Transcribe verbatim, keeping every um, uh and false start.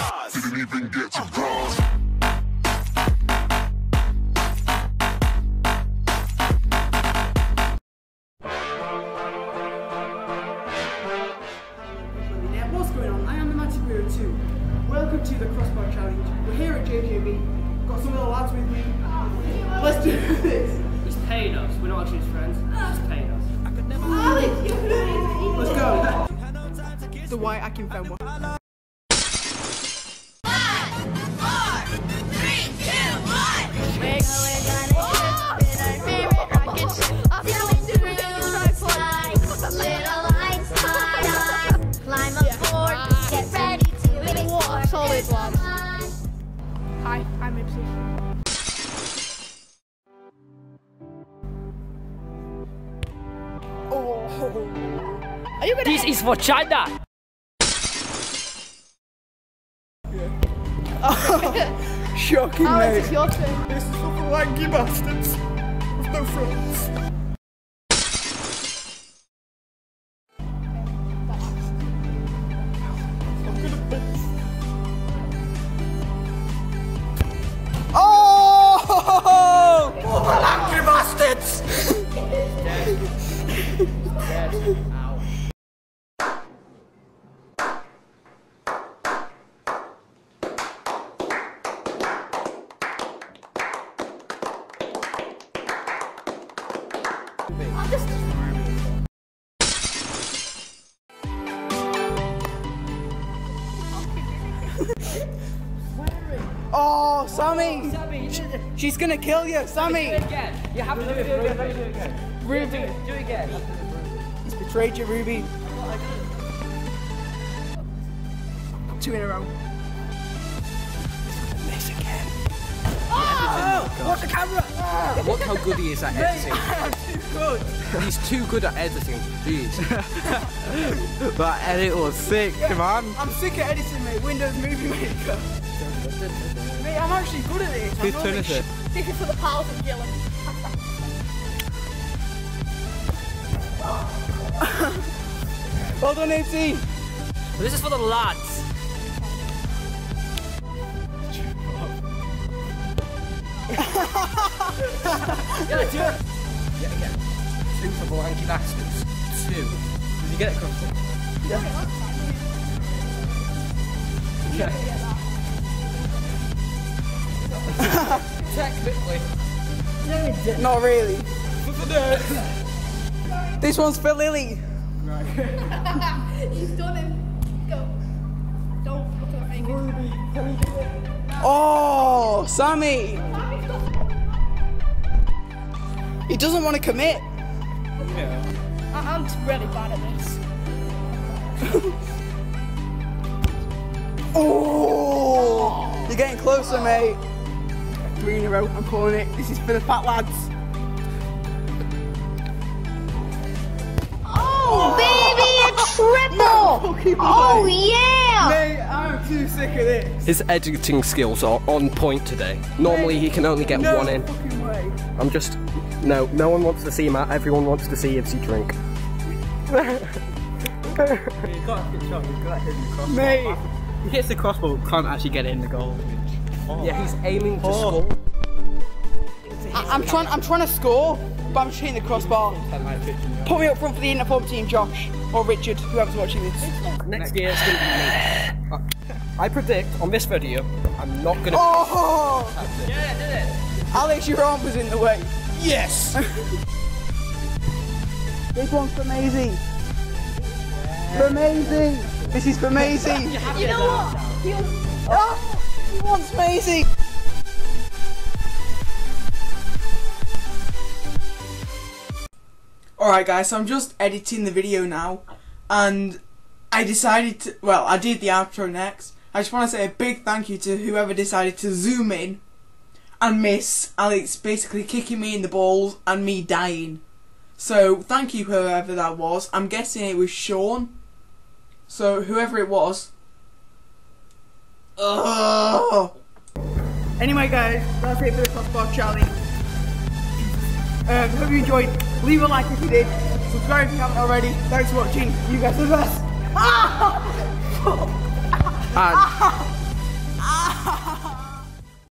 bars. Didn't even get to bras. What's going on? I am the Magic Hero two. Welcome to the Crossbar Challenge. We're here at J J B. Got some of the lads with me. Let's do this. He's paying us. We're not actually his friends. He's paying us. I could never. Alex, let's go. The white I can film one. Hi, I'm Ipsy. Oh. Are you gonna? This is for China. Shocking, Oh, mate. it's your turn. This is for the wanky bastards with no friends. Oh! Oh, the lanky bastards! Oh, Sammy! Sammy, She, she's gonna kill you, Sammy! do it again. You have to do it again. Let me do it again. Ruby, Do it, do it again. he's betrayed you, Ruby. Two in a row. Miss again. Oh! Watch the camera! Ah. Look how good he is at editing. I'm too good. He's too good at editing. Jeez. That edit was sick, man. I'm sick at editing, mate. Windows Movie Maker. Mate, I'm actually good at this. Whose turn is it? This is for the pals of Gillen. Well done, M C. This is for the lads. Yeah, do it. Yeah, yeah. Two for the lanky bastards. Two. Did you get it, Crossbar? Yeah. Yeah. Technically. Not really. This one's for Lily. He's done him. Go. Don't look at my fingers. Oh, Sammy. He doesn't want to commit. Yeah. I- I'm really bad at this. Oh, you're getting closer, mate. Three in a row. I'm calling it. This is for the fat lads. Oh, baby, a triple! Oh, yeah! Mate, I'm too sick of this. His editing skills are on point today. Normally he can only get no one in. fucking way. I'm just... No, no one wants to see Matt. Everyone wants to see Ipsy drink. Mate. He hits the crossbar, but can't actually get it in the goal. Oh. Yeah, he's aiming to Oh. score. I I'm trying. I'm trying to score, but I'm just hitting the crossbar. Put me up front for the uniform team, Josh or Richard, whoever's watching this. Next year it's going to be me. I predict on this video, I'm not going to... Oh! Yeah, did it. Alex, your arm was in the way. Yes. This one's for Maisie. For Maisie. This is for Maisie. You know what? Oh, he wants Maisie. Alright guys, so I'm just editing the video now, and I decided to, well, I did the outro next. I just want to say a big thank you to whoever decided to zoom in and miss Alex basically kicking me in the balls and me dying. So thank you whoever that was. I'm guessing it was Sean. So whoever it was. Ugh. Anyway guys, that's it for the Crossbar Challenge. Um, hope you enjoyed. Leave a like if you did. Subscribe if you haven't already. Thanks for watching. You guys are the best. Ah! And